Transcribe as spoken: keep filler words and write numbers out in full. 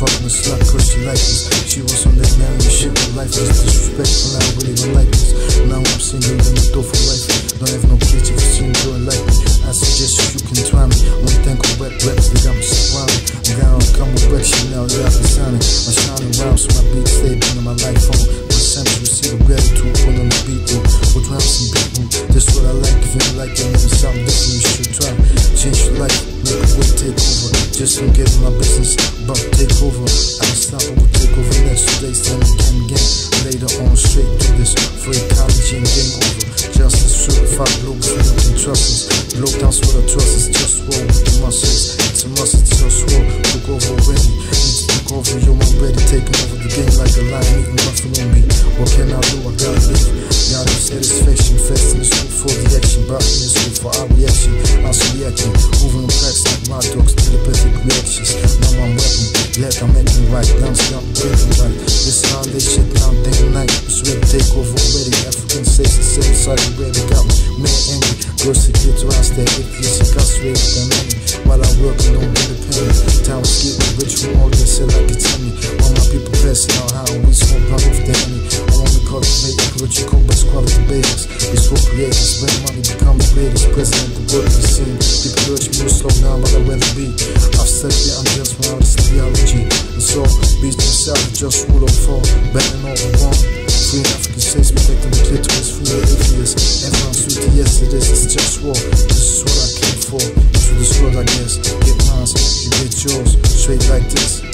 fucking a slut cause she liked this. She was on that man and shit, but life was disrespectful. I really don't like this. Now I'm single in the door for life. Don't have no kids if you see me doing like me. I suggest you can try me. One thing on wet reps, they got me surrounded. I'm down, come with wet Chanel, yeah, I've been signing. My shining rounds, my beat stay in my life phone. My sample receive a gratitude, put on the beat though. With rounds and beat boom. This what I like, if you don't like it, maybe something different you should try. Change your life, make a way, take over. Just don't get in my business, but take over. Unstoppable, take over next day, stand again, again. Later on, straight to this free college and game over. Justice, certified, global, you can trust us. Low down, what I trust is just roll with the muscles. It's a must, it's just roll. Took over already, need to take over, yo, I'm ready. Taking over the game like a lion, eating nothing on me. What can I do? I gotta live. Got no satisfaction, fast in the school for the action. Brought me in school for our reaction. I'm reaction, moving cracks like my dogs, telepathic reactions. Now I'm rapping, glad I'm acting right. Down, down, breaking right. This holiday shit, now day and night. It's ready to take over already. African says the same side, ready, got me mad angry. Girls to get to us, that if you see us, ready to me. While I'm working on independent, time is getting rich from all this, said like it's in me. All my people passing out how we smoke, run off the enemy. I wanna cultivate, what you call best quality babies. We score creators, when money becomes greatest. President, the world is seen. People urge me to slow down, but I'd rather be. I've studied, I'm just around this theology. And so, beats themselves, just rule of fall. Betting all the wrong. Free African states, protecting the clitoris, free the atheists. Everyone's sweet, yes it is, it's just war. This is what I came for. Into this world, I guess. Get mine, you get yours. Straight like this.